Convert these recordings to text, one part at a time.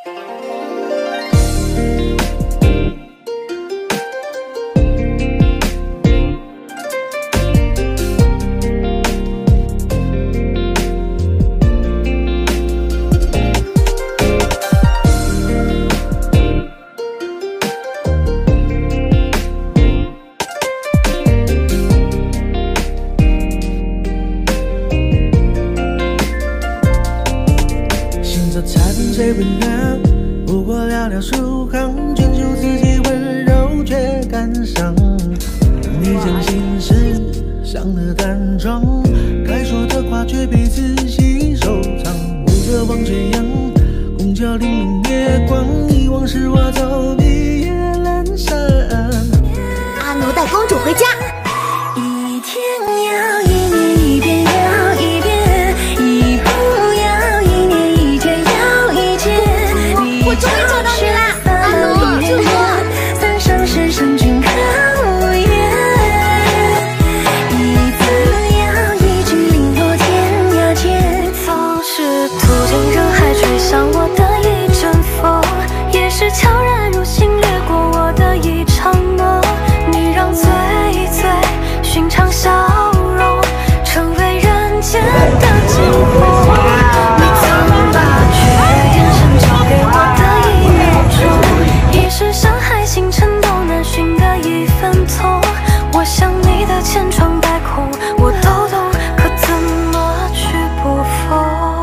最温暖，不过寥寥数行，卷出自己温柔却感伤。你将心事想得淡妆，该说的话却被仔细收藏。望着望这样，空桥粼粼月光，遗忘是我走你夜阑珊。 阿奴带公主回家。 一天又一年，一遍又一遍，一步又一年，一天又一天。 我终于找到你啦，阿奴，救我！ 三生石上君可无言，一字又一句，零落天涯间。总是途经人海，吹向我的一阵风，也是悄然入心，掠过我的一场梦。你让最最寻常笑容成为人间的惊鸿，你曾把绝眼神交给我的一秒钟，一时山海星辰都难寻的一分痛。我想你的千疮百孔我都懂，可怎么去不否？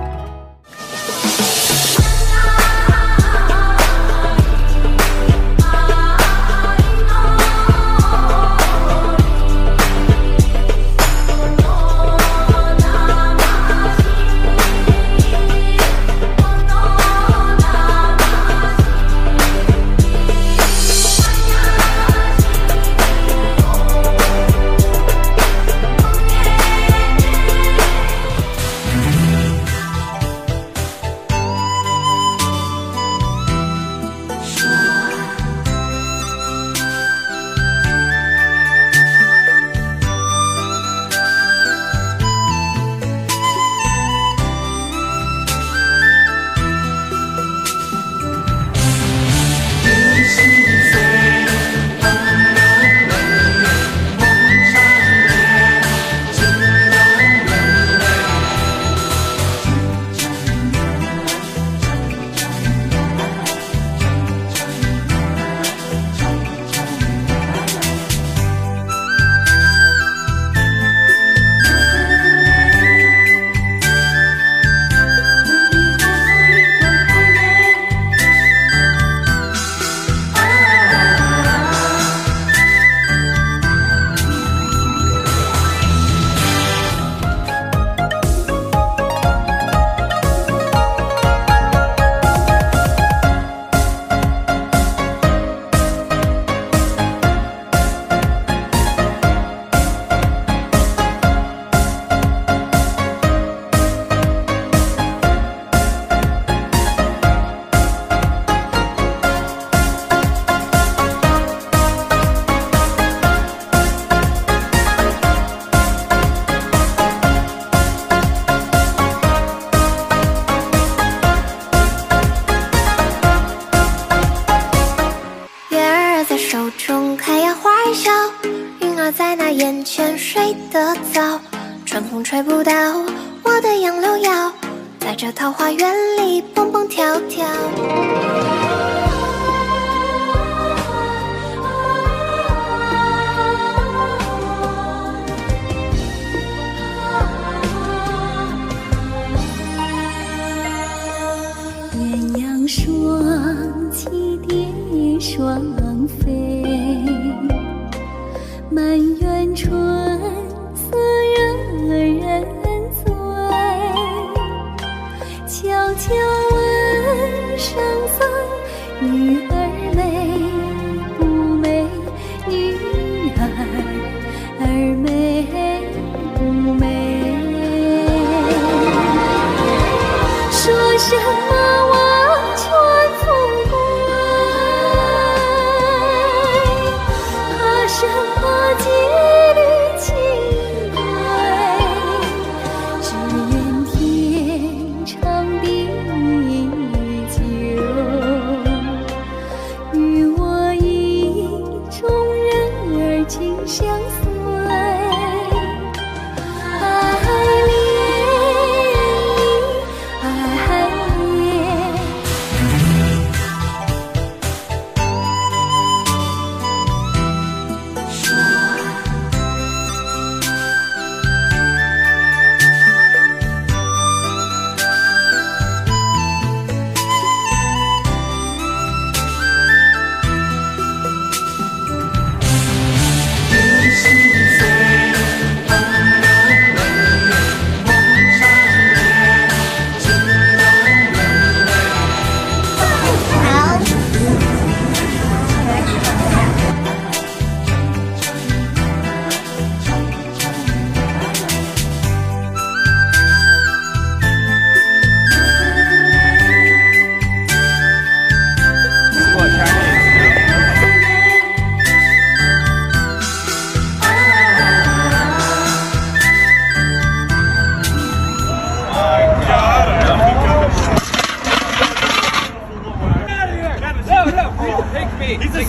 手中开呀花儿笑，云儿在那眼前睡得早，春风吹不到我的杨柳腰，在这桃花源里蹦蹦跳跳。 鸳鸯双栖蝶双飞，满园春色惹人醉。悄悄问圣僧，女儿美不美？女儿美不美？说什么我全从归，怕什么几缕情归？只愿天长地久。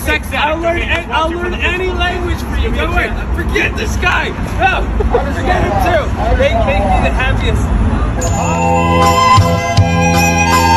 sex addict. I'll learn any language for you. Don't worry. Forget this guy. No, forget him too. Make me the happiest.